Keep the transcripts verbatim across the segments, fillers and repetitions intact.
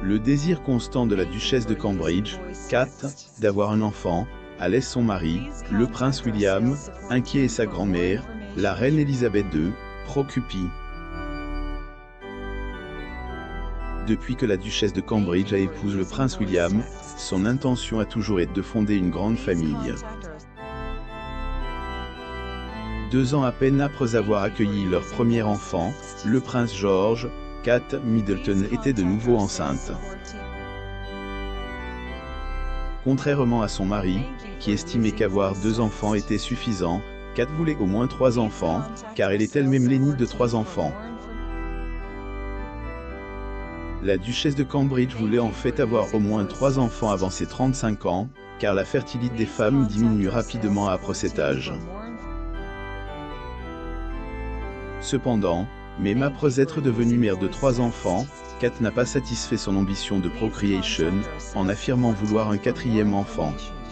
Le désir constant de la duchesse de Cambridge, Kate, d'avoir un enfant, a laissé son mari, le prince William, inquiet et sa grand-mère, la reine Elisabeth deux, préoccupée. Depuis que la duchesse de Cambridge a épousé le prince William, son intention a toujours été de fonder une grande famille. Deux ans à peine après avoir accueilli leur premier enfant, le prince George, Kate Middleton était de nouveau enceinte. Contrairement à son mari, qui estimait qu'avoir deux enfants était suffisant, Kate voulait au moins trois enfants, car elle est elle-même l'aînée de trois enfants. La duchesse de Cambridge voulait en fait avoir au moins trois enfants avant ses trente-cinq ans, car la fertilité des femmes diminue rapidement après cet âge. Cependant, même après être devenue mère de trois enfants, Kate n'a pas satisfait son ambition de procreation, en affirmant vouloir un quatrième enfant.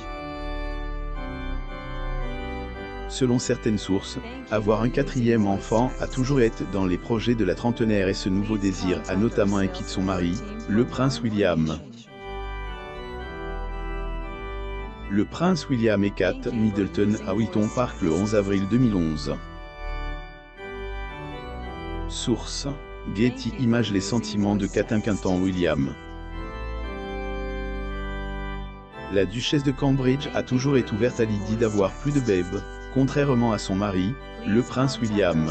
Selon certaines sources, avoir un quatrième enfant a toujours été dans les projets de la trentenaire et ce nouveau désir a notamment inquiété son mari, le prince William. Le prince William et Kate Middleton à Wilton Park le onze avril deux mille onze. Source: Getty Images. Les sentiments de Kate inquiétant William. La duchesse de Cambridge a toujours été ouverte à l'idée d'avoir plus de bébés, contrairement à son mari, le prince William.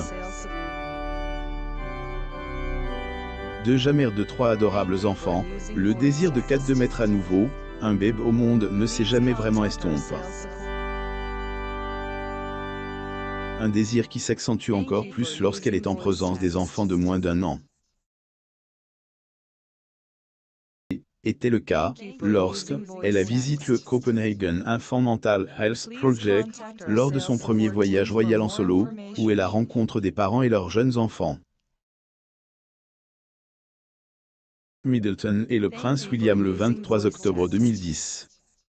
Déjà mère de trois adorables enfants, le désir de Kate de mettre à nouveau un bébé au monde ne s'est jamais vraiment estompé. Un désir qui s'accentue encore plus lorsqu'elle est en présence des enfants de moins d'un an. Était le cas lorsque elle a visité le Copenhagen Infant Mental Health Project lors de son premier voyage royal en solo, où elle a rencontré des parents et leurs jeunes enfants. Middleton et le prince William le vingt-trois octobre deux mille dix.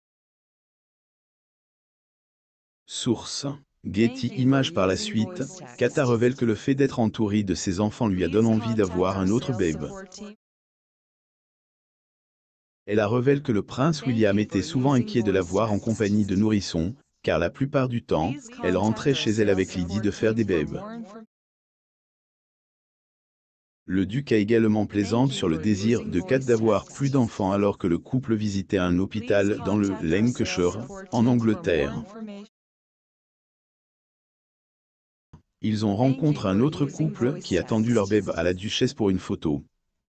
Source: Getty Images. Par la suite, Kate révèle que le fait d'être entourée de ses enfants lui a donné envie d'avoir un autre bébé. Elle a révélé que le prince William était souvent inquiet de la voir en compagnie de nourrissons, car la plupart du temps, elle rentrait chez elle avec l'idée de faire des bébés. Le duc a également plaisanté sur le désir de Kate d'avoir plus d'enfants alors que le couple visitait un hôpital dans le Lancashire, en Angleterre. Ils ont rencontré un autre couple qui a tendu leur bébé à la duchesse pour une photo.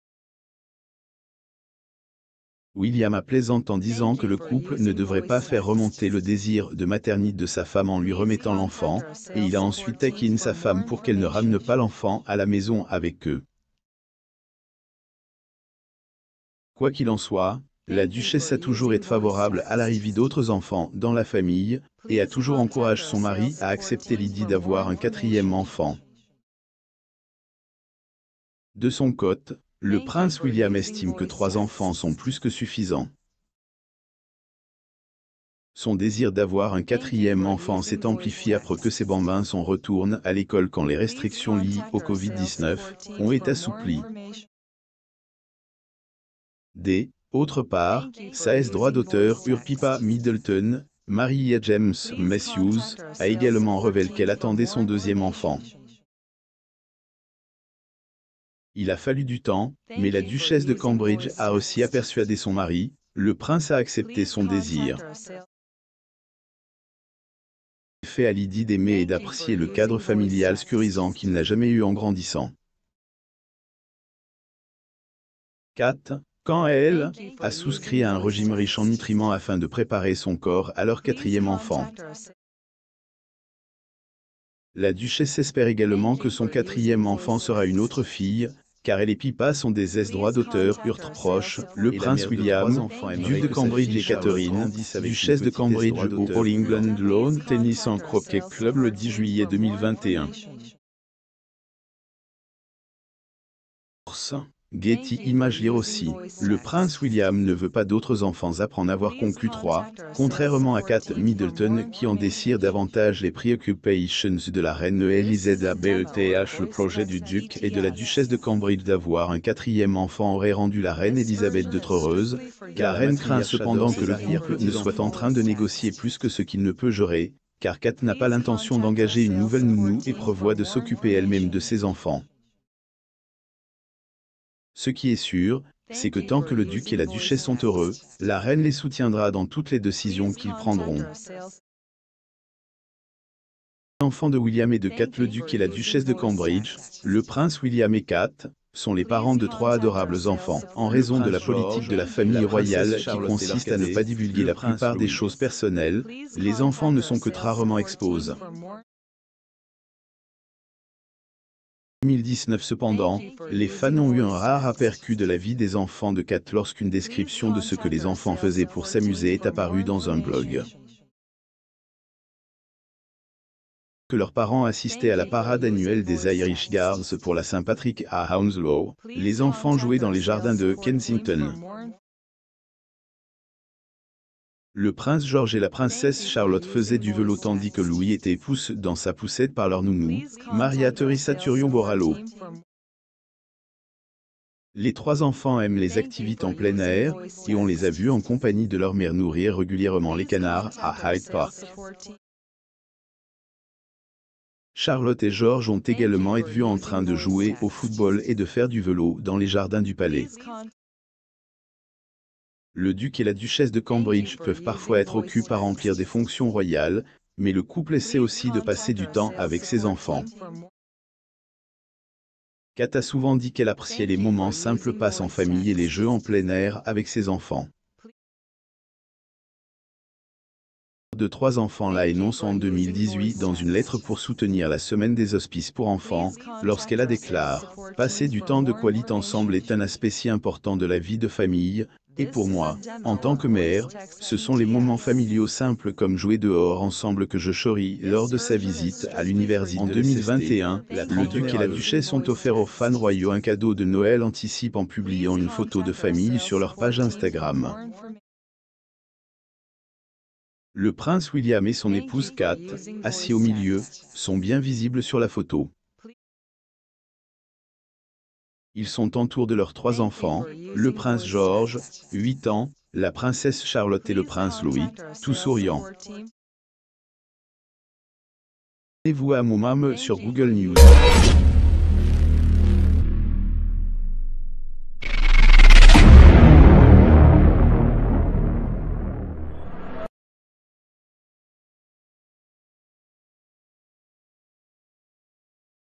William a plaisanté en disant que le couple ne devrait pas faire remonter le désir de maternité de sa femme en lui remettant l'enfant, et il a ensuite taquiné sa femme pour qu'elle ne ramène pas l'enfant à la maison avec eux. Quoi qu'il en soit, la duchesse a toujours été favorable à l'arrivée d'autres enfants dans la famille, et a toujours encouragé son mari à accepter l'idée d'avoir un quatrième enfant. De son côté, le prince William estime que trois enfants sont plus que suffisants. Son désir d'avoir un quatrième enfant s'est amplifié après que ses bambins sont retournés à l'école quand les restrictions liées au Covid dix-neuf ont été assouplies. D. Autre part, sa droit d'auteur Urpipa Middleton, mariée à James Matthews, a également révélé qu'elle attendait son deuxième enfant. Il a fallu du temps, mais la duchesse de Cambridge a aussi persuadé son mari, le prince, à accepter son désir. Fait à l'idée d'aimer et d'apprécier le cadre familial sécurisant qu'il n'a jamais eu en grandissant. Kate, quant à elle, a souscrit à un régime riche en nutriments afin de préparer son corps à leur quatrième enfant. La duchesse espère également que son quatrième enfant sera une autre fille, car elle et Pippa sont des droits d'auteur ultra proches, le prince William, duc de Cambridge et Catherine, duchesse de Cambridge au All England Lawn Tennis and Croquet Club le dix juillet deux mille vingt et un. Getty Images lire aussi. Le prince William ne veut pas d'autres enfants après en avoir conclu trois, contrairement à Kate Middleton qui en désire davantage. Les preoccupations de la reine Elisabeth. Le projet du duc et de la duchesse de Cambridge d'avoir un quatrième enfant aurait rendu la reine Elisabeth de trop heureuse. La reine craint cependant que le couple ne soit en train de négocier plus que ce qu'il ne peut gérer, car Kate n'a pas l'intention d'engager une nouvelle nounou et prévoit de s'occuper elle-même de ses enfants. Ce qui est sûr, c'est que tant que le duc et la duchesse sont heureux, la reine les soutiendra dans toutes les décisions qu'ils prendront. Enfants de William et de Kate. Le duc et la duchesse de Cambridge, le prince William et Kate, sont les parents de trois adorables enfants. En raison de la politique de la famille royale qui consiste à ne pas divulguer la plupart des choses personnelles, les enfants ne sont que très rarement exposés. En deux mille dix-neuf cependant, les fans ont eu un rare aperçu de la vie des enfants de Kate lorsqu'une description de ce que les enfants faisaient pour s'amuser est apparue dans un blog. Que leurs parents assistaient à la parade annuelle des Irish Guards pour la Saint-Patrick à Hounslow, les enfants jouaient dans les jardins de Kensington. Le prince George et la princesse Charlotte faisaient du vélo tandis que Louis était poussé dans sa poussette par leur nounou, Maria Theresa Turion-Borrallo. Les trois enfants aiment les activités en plein air, et on les a vus en compagnie de leur mère nourrir régulièrement les canards à Hyde Park. Charlotte et George ont également été vus en train de jouer au football et de faire du vélo dans les jardins du palais. Le duc et la duchesse de Cambridge peuvent parfois être occupés à remplir des fonctions royales, mais le couple essaie aussi de passer du temps avec ses enfants. Kate a souvent dit qu'elle appréciait les moments simples passés en famille et les jeux en plein air avec ses enfants. De trois enfants la énonce en deux mille dix-huit dans une lettre pour soutenir la semaine des hospices pour enfants, lorsqu'elle a déclaré « Passer du temps de qualité ensemble est un aspect si important de la vie de famille, et pour moi, en tant que mère, ce sont les moments familiaux simples comme jouer dehors ensemble que je chéris. » Lors de sa visite à l'université en deux mille vingt et un, le duc et la duchesse ont offert aux fans royaux un cadeau de Noël anticipe en publiant une photo de famille sur leur page Instagram. Le prince William et son épouse Kate, assis au milieu, sont bien visibles sur la photo. Ils sont entourés de leurs trois enfants, le prince George, huit ans, la princesse Charlotte et le prince Louis, tous souriants. Abonnez-vous à mon mam sur Google News.